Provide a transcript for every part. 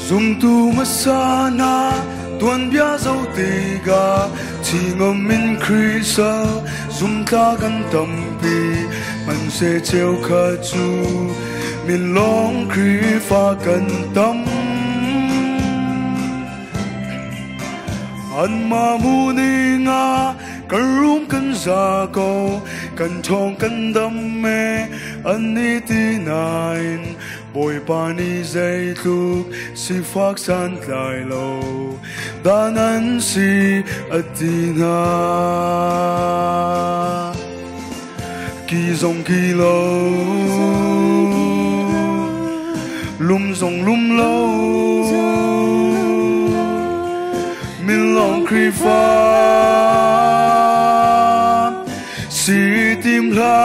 Zoom tu masana tuan bia dấu tiga chỉ ngom min krisa zoom ta gan tâm pi man se treo kha chu min long kri pha gan tâm an ma mu ni nga kan rum kan za ko kan thong kan dam me an ni ti nain bồi pani dây thuk si phak san lai lo danan si atina ki zong ki lo lum zong lum lo min long kri pha si tim la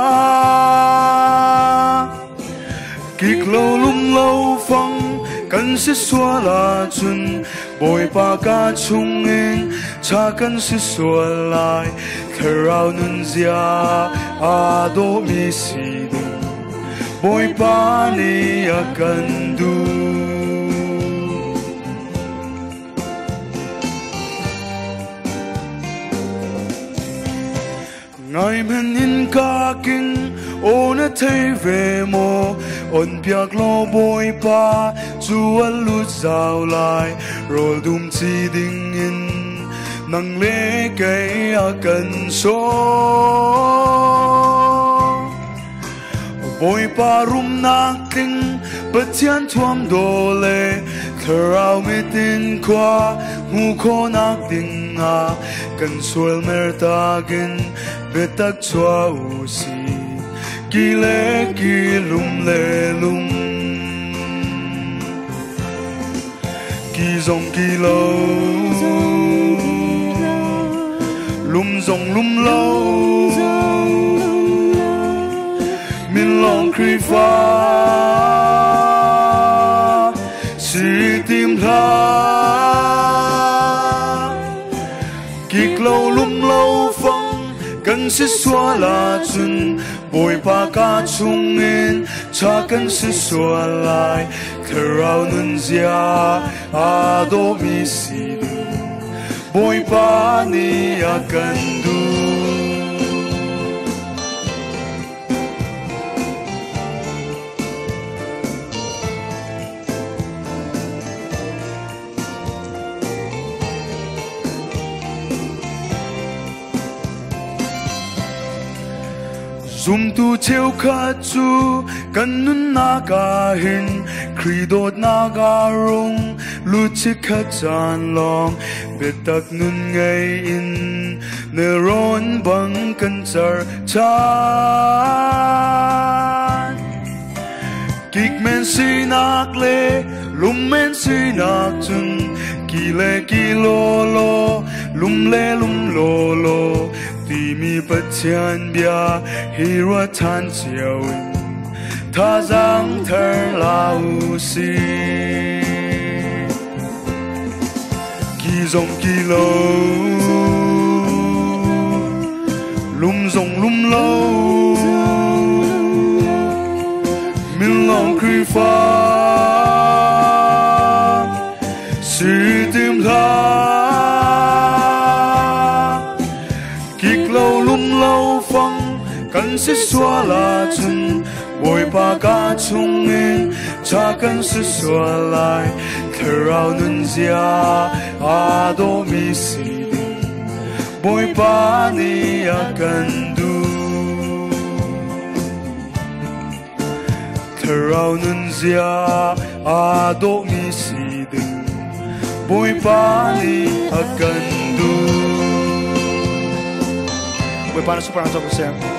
kik lâu lum lâu phong cần sẽ xóa là chun bồi ba ca chung in cha cần sẽ xóa lại khao nun zia a do mi si du bồi ba ni a cần du ngày men in ca kinh ona thấy về mồ on piak lo bồi pa chu an lut zao lai rồi dum chi ding in nang le cái a cần so bồi pa rum nak ting bất thian thuam do le thao mi tin qua mu kho nak ding a cần sual mer ta gin betak chua u si ki le ki lum le lum ki zong ki lo lum zong lum lo min long kri pha si tim la ki lo lum lo phong cần sẽ xóa là chun bồi ba ca chung in cha cần sẽ xóa lại khao nun zia a do mi si du bồi ba ni a cần du zoom tu treo kha chu kan nun na ka hin kridot na ga rong lu chi kha chan long betak nun ngai in ne ron bang kan char chan kik men si nak le lum men si nak chun ki le ki lo lo lum le lum lo lo ti mi bất thian bia hi ra than chiao tha giang thar lao si ki zong ki lo lum zong lum lo min long kri pha si tim la cần sẽ xóa là chun bồi ba ca chung in cha cần sẽ xóa lại khao nun zia a do mi si du bồi ba ni a cần du khao nun zia a do mi si du bồi ba ni a cần du bồi ba nó super an cho